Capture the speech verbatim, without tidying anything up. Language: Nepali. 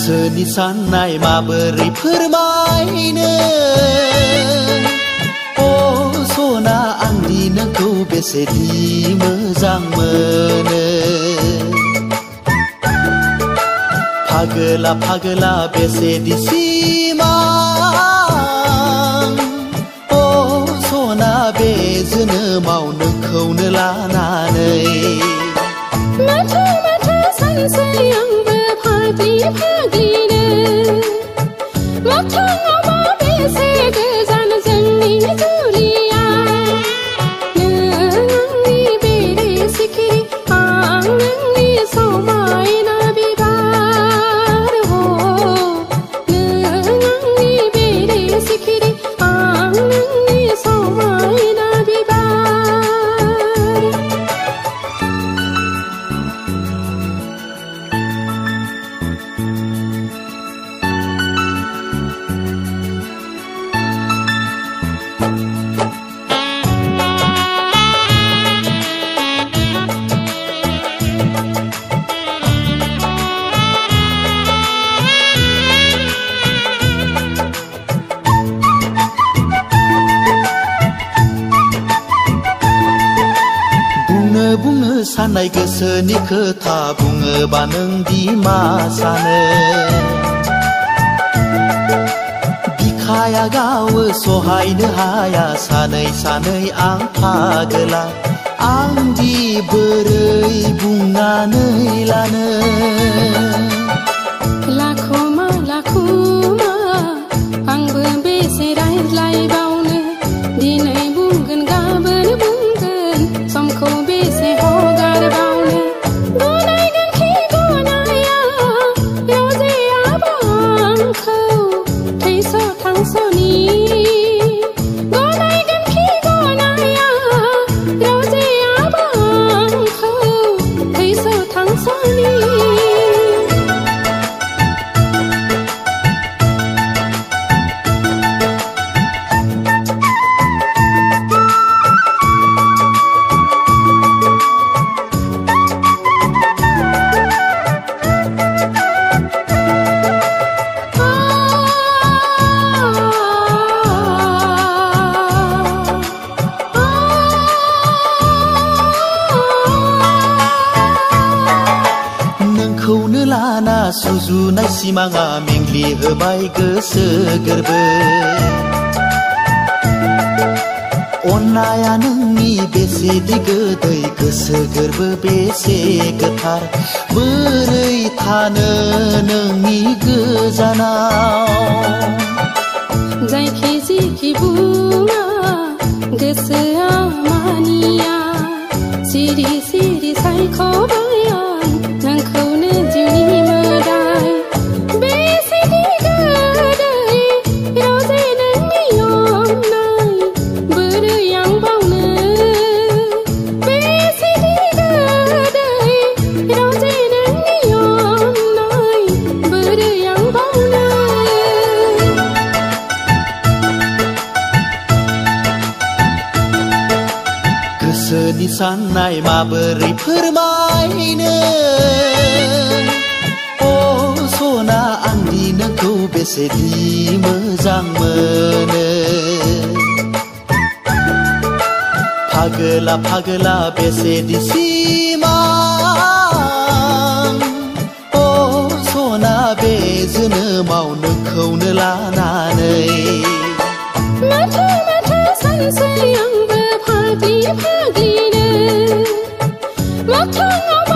गोसोनि साननाय माबोरै फोरमायनो अ सना आंनि नोंखौ बेसेदि मोजां मोनो फागोला फागोला बेसेदि सिमां अ सना बे जोनोमाव नोंखौनो लानानै माथो माथो सानसै आंबो फाग्लि फाग्लिनो मोखाङाव बेसे गोजान जोंनि जुलिया नों आंनि बेरे सिखिरि आं नोंनि समायना बिबार हो नों आंनि बेरे सिखिरि आं नोंनि समायना बिबार बुंनो साननाय गोसोनि खोथा बुङोबा नोंदि मा सानो बिखाया गावो सहायनो हाया सानै सानै आं फागोला आंदि बोरै बुंनानै लानो लाखुमा लाखुमा आंबो बेसे रायज्लायबावनो दिनै बुंगोन गाबोन बुंगोन समखौ बेसे हगारबावनो गनायगोन खि गनाया रजेयाबो आंखौ थैस' थांस'नि गनायगोन खि गनाया रजेयाबो आंखौ थैस' थांस'नि नोंखौनो लाना सुजुनाय सिमाङा मेंग्लि होबाय गोसो गोरबो अननाया नोंनि बेसेदि गोदै गोसो गोरबो बेसे गोथार बोरै थानो नोंनि गोजानाव जायखि जिखि बुङा गोसोआ मानिया सिरि सिरि सायख'बाय आं नोंखौनो जिउनि मोदाय बेसेदि गोदै रजे नोंनि अननाय बोरै आं बावनो बेसेदि गोदै रजे नोंनि अननाय बोरै आं बावनो गोसोनि साननाय माबोरै फोरमायनो अ सना आंनि नोंखौ बेसेदि मोजां मोनो फागोला फागोला बेसेदि सिमां अ सना बे जोनोमाव नोंखौनो लानानै माथो माथो सानसै आंबो फाग्लि फाग्लिनो मोखाङाव